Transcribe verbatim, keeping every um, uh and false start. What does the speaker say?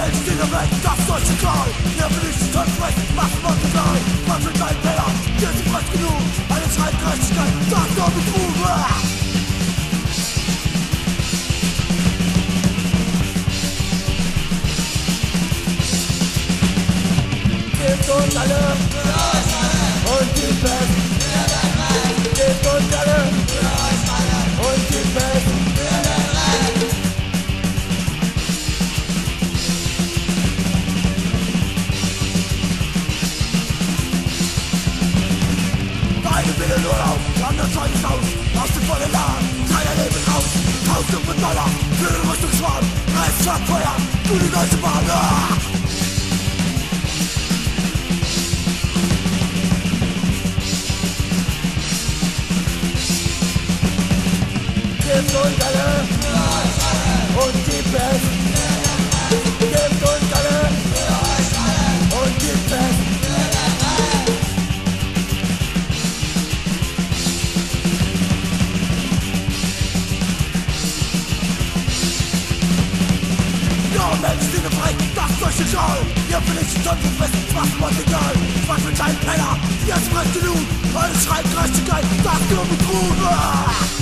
Welt steht der Welt, das deutsche Kral. Ihr will nicht Teufel, machen wir egal. Was für dein Penner, dir ist nicht genug. Alle schreien Gerechtigkeit, das nur mit Ruhe. Gebt uns alle und die Besten. Gebt uns alle und die Besten. Beide Bilder nur auf, anders scheint es aus. Aus dem vollen Laden, keiner Leben raus. Tausend von Dollar für den Rüstungsschwarm. Rechtsstaat Feuer, du die Deutsche Bahn. Ah! Gebt uns alle und die Besten. Gebt uns alle und die Besten. Ja, Menschen sind frei, das durch den Schal. Ihr vernichtet Teufel fest, was macht egal. Was für ein Penner, jetzt brennt genug. Alles schreit Gerechtigkeit, das nur mit Ruhe.